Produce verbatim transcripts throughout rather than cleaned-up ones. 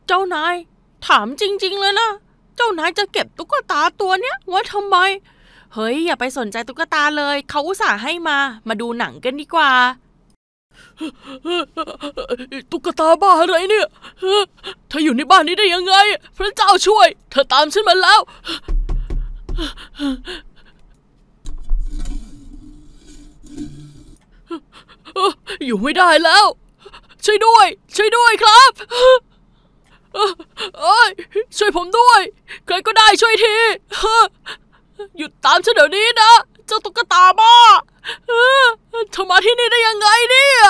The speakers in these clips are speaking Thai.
เจ้านายถามจริงๆเลยนะเจ้านายจะเก็บตุ๊กตาตัวเนี้ยไว้ทำไมเฮ้ยอย่าไปสนใจตุ๊กตาเลยเขาอุตส่าห์ให้มามาดูหนังกันดีกว่าตุ๊กตาบ้าอะไรเนี่ยเธออยู่ในบ้านนี้ได้ยังไงพระเจ้าช่วยเธอตามฉันมาแล้วอยู่ไม่ได้แล้วช่วยด้วยช่วยด้วยครับเอ้ยช่วยผมด้วยใครก็ได้ช่วยทีหยุดตามฉันเดี๋ยวนี้นะเจ้าตุ๊กตาบ้าเธอมาที่นี่ได้ยังไงเนี่ย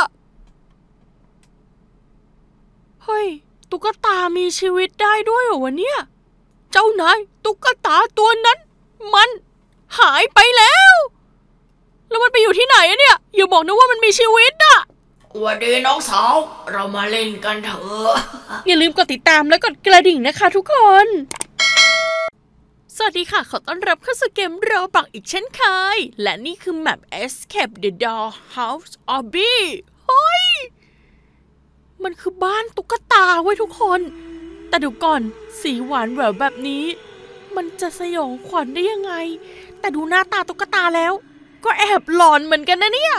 เฮ้ยตุ๊กตามีชีวิตได้ด้วยเหรอวะเนี่ยเจ้านายตุ๊กตาตัวนั้นมันหายไปแล้วแล้วมันไปอยู่ที่ไหนอะเนี่ยอย่าบอกนะว่ามันมีชีวิตอะวันดีน้องสาวเรามาเล่นกันเถอะอย่าลืมกดติดตามและกดกระดิ่งนะคะทุกคนสวัสดีค่ะขอต้อนรับเข้าสู่เกมโรบล็อกอีกเช่นเคยและนี่คือแมป Escape the Dollhouse Obby เฮ้ยมันคือบ้านตุ๊กตาเว้ยทุกคนแต่เดี๋ยวก่อนสีหวานแหววแบบนี้มันจะสยองขวัญได้ยังไงแต่ดูหน้าตาตุ๊กตาแล้วก็แอบหลอนเหมือนกันนะเนี่ย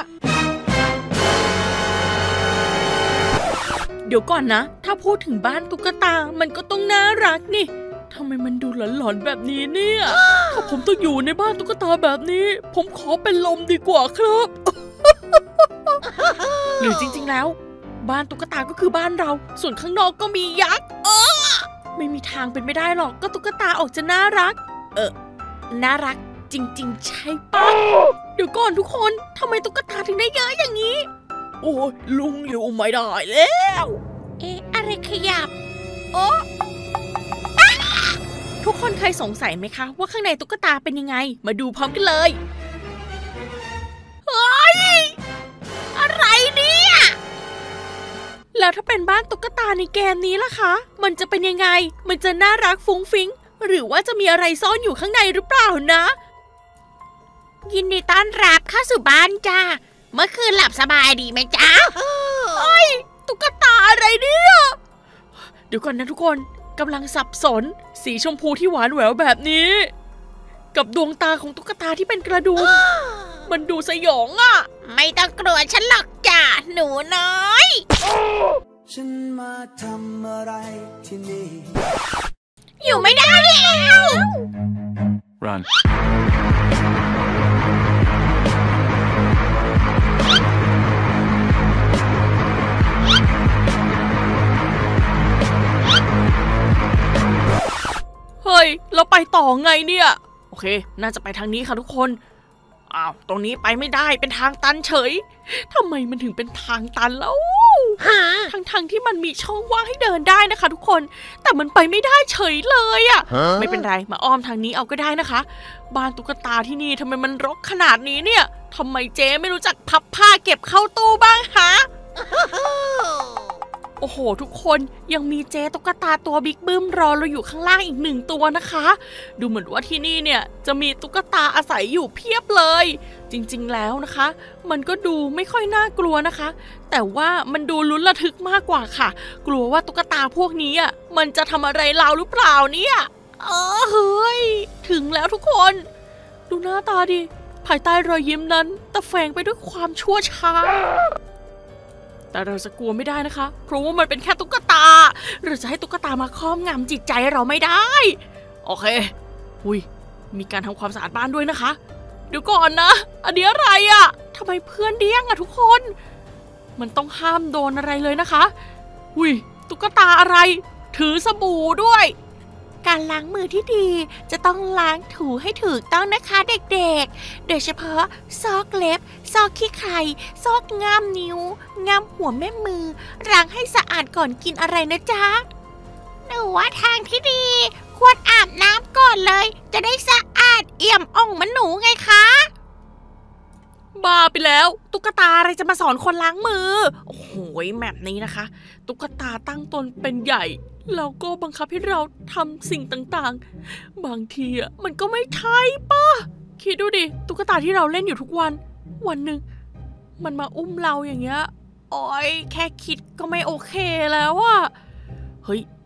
เดี๋ยวก่อนนะถ้าพูดถึงบ้านตุ๊กตามันก็ต้องน่ารักนี่ทำไมมันดูหลอนๆแบบนี้เนี่ยถ้าผมต้องอยู่ในบ้านตุ๊กตาแบบนี้ผมขอเป็นลมดีกว่าครับ หรือจริงๆแล้วบ้านตุ๊กตาก็คือบ้านเราส่วนข้างนอกก็มียักษ์เออไม่มีทางเป็นไม่ได้หรอกก็ตุ๊กตาออกจะน่ารักเออน่ารักจริงๆใช่ปะเดี๋ยวก่อนทุกคนทำไมตุ๊กตาถึงได้เยอะอย่างนี้โอ้ยลุงอยู่ไม่ได้แล้วเอ๊ะอะไรขยับโอ้ทุกคนเคยสงสัยไหมคะว่าข้างในตุ๊กตาเป็นยังไงมาดูพร้อมกันเลยเฮ้ยอะไรเนี่ยแล้วถ้าเป็นบ้านตุ๊กตาในเกมนี้ล่ะคะมันจะเป็นยังไงมันจะน่ารักฟุ้งฟิ้งหรือว่าจะมีอะไรซ่อนอยู่ข้างในหรือเปล่านะยินดีต้อนรับเข้าสู่บ้านจ้าเมื่อคืนหลับสบายดีไหมจ๊ะเฮ้ยตุ๊กตาอะไรเนี่ยเดี๋ยวก่อนนะทุกคนกำลังสับสนสีชมพูที่หวานแหววแบบนี้กับดวงตาของตุ๊กตาที่เป็นกระดุม มันดูสยองอ่ะไม่ต้องกลัวฉันหรอกจ้ะหนูน้อยฉันมาทำอะไรที่นี่อยู่ไม่ได้แล้ว Runเฮ้ยเราไปต่อไงเนี่ยโอเคน่าจะไปทางนี้ค่ะทุกคนอ้าวตรงนี้ไปไม่ได้เป็นทางตันเฉยทำไมมันถึงเป็นทางตันแล้วทั้งทางที่มันมีช่องว่างให้เดินได้นะคะทุกคนแต่มันไปไม่ได้เฉยเลยอ่ะไม่เป็นไรมาอ้อมทางนี้เอาก็ได้นะคะบ้านตุ๊กตาที่นี่ทำไมมันรกขนาดนี้เนี่ยทำไมเจ๊ไม่รู้จักพับผ้าเก็บเข้าตู้บ้างฮะโอ้โหทุกคนยังมีเจ๊ตุ๊กตาตัวบิ๊กบึ้มรอเราอยู่ข้างล่างอีกหนึ่งตัวนะคะดูเหมือนว่าที่นี่เนี่ยจะมีตุ๊กตาอาศัยอยู่เพียบเลยจริงๆแล้วนะคะมันก็ดูไม่ค่อยน่ากลัวนะคะแต่ว่ามันดูลุ้นระทึกมากกว่าค่ะกลัวว่าตุ๊กตาพวกนี้อ่ะมันจะทำอะไรเราหรือเปล่าเนี่ยเออเฮ้ยถึงแล้วทุกคนดูหน้าตาดิภายใต้รอยยิ้มนั้นตะแฝงไปด้วยความชั่วช้าแต่เราจะกลัวไม่ได้นะคะเพราะว่ามันเป็นแค่ตุ๊กตาเราจะให้ตุ๊กตามาครอบงำจิตใจเราไม่ได้โอเคหุยมีการทำความสะอาดบ้านด้วยนะคะเดี๋ยวก่อนนะอันนี้อะไรอะทำไมเพื่อนเดี้ยงอะทุกคนมันต้องห้ามโดนอะไรเลยนะคะหุยตุ๊กตาอะไรถือสบู่ด้วยการล้างมือที่ดีจะต้องล้างถูให้ถูกต้องนะคะเด็กๆโดยเฉพาะซอกเล็บซอกขี้ไข่ซอกง่ามนิ้วง่ามหัวแม่มือล้างให้สะอาดก่อนกินอะไรนะจ๊ะหนูว่าทางที่ดีควรอาบน้ำก่อนเลยจะได้สะอาดเอี่ยมอ่องเหมือนหนูไงคะบ้าไปแล้วตุ๊กตาอะไรจะมาสอนคนล้างมือโอ้โหแบบนี้นะคะตุ๊กตาตั้งตนเป็นใหญ่แล้วก็บังคับให้เราทำสิ่งต่างๆบางทีอ่ะมันก็ไม่ใช่ป่ะคิดดูดิตุ๊กตาที่เราเล่นอยู่ทุกวันวันหนึ่งมันมาอุ้มเราอย่างเงี้ยโอ๊ยแค่คิดก็ไม่โอเคแล้วอ่ะเฮ้ย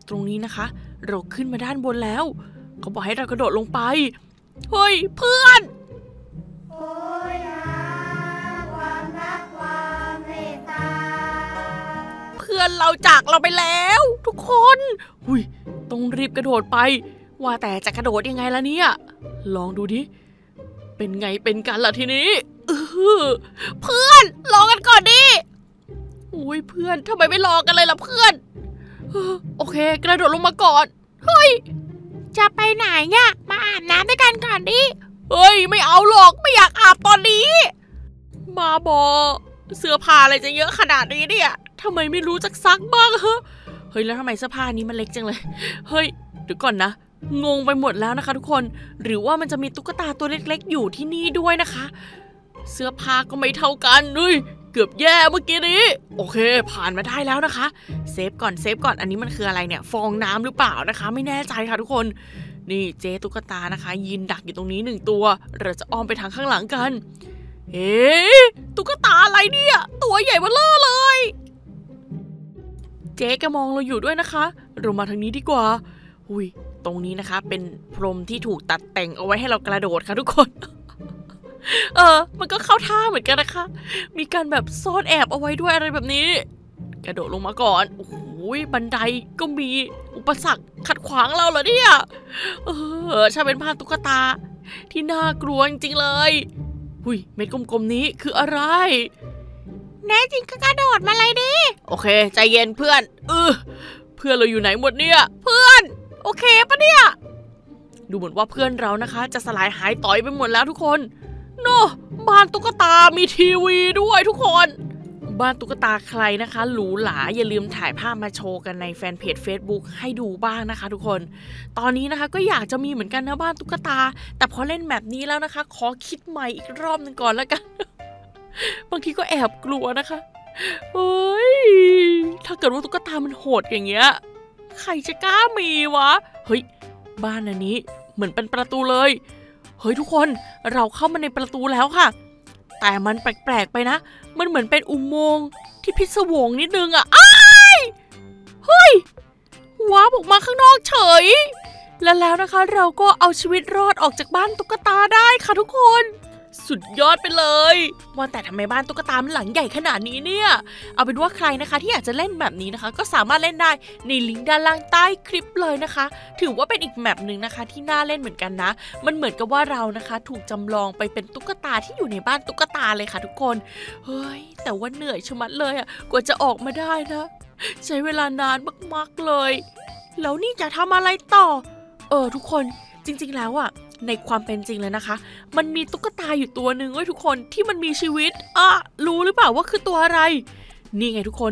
ตรงนี้นะคะเราขึ้นมาด้านบนแล้วเขาบอกให้เรากระโดดลงไปเฮ้ยเพื่อนโอ้ยหาความรักความเมตตาเพื่อนเราจากเราไปแล้วทุกคนหุยต้องรีบกระโดดไปว่าแต่จะกระโดดยังไงล่ะเนี่ยลองดูดิเป็นไงเป็นกันล่ะทีนี้เออเพื่อนรอกันก่อนดิอุ้ยเพื่อนทำไมไม่รอกันเลยล่ะเพื่อนโอเคกระโดดลงมาก่อนเฮ้ยจะไปไหนเนี่ยมาอาบน้ำด้วยกันก่อนดิเฮ้ยไม่เอาหรอกไม่อยากอาบตอนนี้มาบอเสื้อผ้าอะไรจะเยอะขนาดนี้เนี่ยทำไมไม่รู้จักซักบ้างเหรอเฮ้ยแล้วทำไมเสื้อผ้านี้มันเล็กจังเลยเฮ้ยเดี๋ยวก่อนนะงงไปหมดแล้วนะคะทุกคนหรือว่ามันจะมีตุ๊กตาตัวเล็กๆอยู่ที่นี่ด้วยนะคะเสื้อผ้าก็ไม่เท่ากันเฮ้ยเกือบแย่เมื่อกี้นี้โอเคผ่านมาได้แล้วนะคะเซฟก่อนเซฟก่อนอันนี้มันคืออะไรเนี่ยฟองน้ำหรือเปล่านะคะไม่แน่ใจค่ะทุกคนนี่เจ๊ตุ๊กตานะคะยืนดักอยู่ตรงนี้หนึ่งตัวเราจะอ้อมไปทางข้างหลังกันเฮ้ตุ๊กตาอะไรเนี่ยตัวใหญ่เบ้อเร่อเลยเจ๊แกมองเราอยู่ด้วยนะคะเรามาทางนี้ดีกว่าหุยตรงนี้นะคะเป็นพรมที่ถูกตัดแต่งเอาไว้ให้เรากระโดดค่ะทุกคนเออมันก็เข้าท่าเหมือนกันนะคะมีการแบบซ่อนแอบเอาไว้ด้วยอะไรแบบนี้กระโดดลงมาก่อนโอ้โหบันไดก็มีอุปสรรคขัดขวางเราเหรอเนี่ยเออถ้าเป็นภาพตุ๊กตาที่น่ากลัวจริงๆเลยหุยเม็ดกลมๆนี้คืออะไรแน่จริงก็กระโดดมาเลยดิโอเคใจเย็นเพื่อนเออเพื่อนเราอยู่ไหนหมดเนี่ยเพื่อนโอเคปะเนี่ยดูเหมือนว่าเพื่อนเรานะคะจะสลายหายต่อยไปหมดแล้วทุกคนโน่บ้านตุ๊กตามีทีวีด้วยทุกคนบ้านตุ๊กตาใครนะคะหรูหราอย่าลืมถ่ายภาพมาโชว์กันในแฟนเพจ Facebook ให้ดูบ้างนะคะทุกคนตอนนี้นะคะก็อยากจะมีเหมือนกันนะบ้านตุ๊กตาแต่พอเล่นแบบนี้แล้วนะคะขอคิดใหม่อีกรอบนึงก่อนแล้วกัน บางทีก็แอบกลัวนะคะเฮ้ยถ้าเกิดว่าตุ๊กตามันโหดอย่างเงี้ยใครจะกล้ามีวะเฮ้ยบ้านอันนี้เหมือนเป็นประตูเลยเฮ้ยทุกคนเราเข้ามาในประตูแล้วค่ะแต่มันแปลกๆไปนะมันเหมือนเป็นอุโมงค์ที่พิศวงนิดนึงอ่ะอ้ายเฮ้ยว้าบออกมาข้างนอกเฉยและแล้วนะคะเราก็เอาชีวิตรอดออกจากบ้านตุ๊กตาได้ค่ะทุกคนสุดยอดไปเลยว่าแต่ทำไมบ้านตุ๊กตามันหลังใหญ่ขนาดนี้เนี่ยเอาเป็นว่าใครนะคะที่อยากจะเล่นแบบนี้นะคะก็สามารถเล่นได้ในลิงก์ด้านล่างใต้คลิปเลยนะคะถือว่าเป็นอีกแมปหนึ่งนะคะที่น่าเล่นเหมือนกันนะมันเหมือนกับว่าเรานะคะถูกจำลองไปเป็นตุ๊กตาที่อยู่ในบ้านตุ๊กตาเลยค่ะทุกคนเฮ้ยแต่ว่าเหนื่อยชะมัดเลยอ่ะกว่าจะออกมาได้นะใช้เวลานานมากๆเลยแล้วนี่จะทำอะไรต่อเออทุกคนจริงๆแล้วอ่ะในความเป็นจริงเลยนะคะมันมีตุ๊กตาอยู่ตัวหนึ่งเว้ยทุกคนที่มันมีชีวิตอ่ะรู้หรือเปล่าว่าคือตัวอะไรนี่ไงทุกคน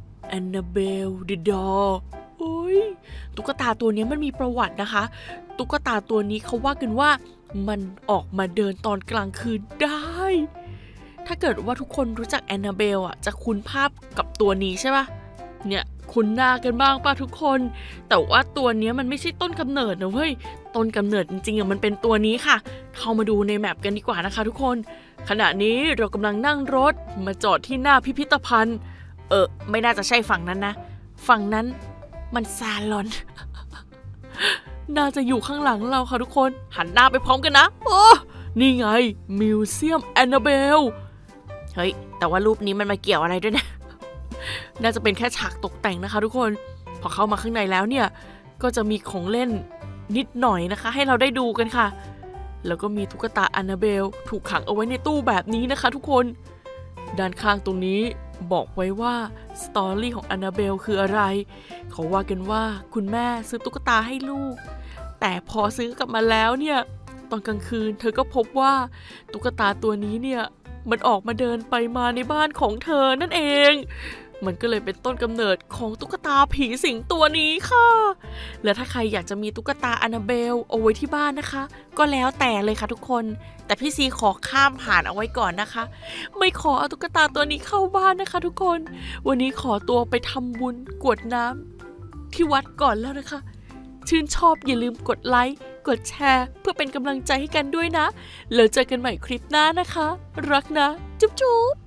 Annabelle the doll โอ้ยตุ๊กตาตัวนี้มันมีประวัตินะคะตุ๊กตาตัวนี้เขาว่ากันว่ามันออกมาเดินตอนกลางคืนได้ถ้าเกิดว่าทุกคนรู้จัก Annabelle อ่ะจะคุ้นภาพกับตัวนี้ใช่ปะเนี่ยคุ้นหน้ากันบ้างป่ะทุกคนแต่ว่าตัวนี้มันไม่ใช่ต้นกำเนิดนะเว้ยต้นกำเนิดจริงๆอ่ะมันเป็นตัวนี้ค่ะเข้ามาดูในแมปกันดีกว่านะคะทุกคนขณะนี้เรากำลังนั่งรถมาจอดที่หน้าพิพิธภัณฑ์เออไม่น่าจะใช่ฝั่งนั้นนะฝั่งนั้นมันซาลอน น่าจะอยู่ข้างหลังเราค่ะทุกคนหันหน้าไปพร้อมกันนะโอ้นี่ไงมิวเซียมแอนนาเบลเฮ้ยแต่ว่ารูปนี้มันมาเกี่ยวอะไรด้วยนะน่าจะเป็นแค่ฉากตกแต่งนะคะทุกคนพอเข้ามาข้างในแล้วเนี่ยก็จะมีของเล่นนิดหน่อยนะคะให้เราได้ดูกันค่ะแล้วก็มีตุ๊กตาแอนนาเบลถูกขังเอาไว้ในตู้แบบนี้นะคะทุกคนด้านข้างตรงนี้บอกไว้ว่าสตอรี่ของแอนนาเบลคืออะไรเขาว่ากันว่าคุณแม่ซื้อตุ๊กตาให้ลูกแต่พอซื้อกลับมาแล้วเนี่ยตอนกลางคืนเธอก็พบว่าตุ๊กตาตัวนี้เนี่ยมันออกมาเดินไปมาในบ้านของเธอนั่นเองมันก็เลยเป็นต้นกำเนิดของตุ๊กตาผีสิงตัวนี้ค่ะและถ้าใครอยากจะมีตุ๊กตาแอนนาเบลเอาไว้ที่บ้านนะคะก็แล้วแต่เลยค่ะทุกคนแต่พี่ซีขอข้ามผ่านเอาไว้ก่อนนะคะไม่ขอเอาตุ๊กตาตัวนี้เข้าบ้านนะคะทุกคนวันนี้ขอตัวไปทำบุญกรวดน้ำที่วัดก่อนแล้วนะคะชื่นชอบอย่าลืมกดไลค์กดแชร์เพื่อเป็นกำลังใจให้กันด้วยนะแล้วเจอกันใหม่คลิปหน้านะคะรักนะจุ๊บจุ๊บ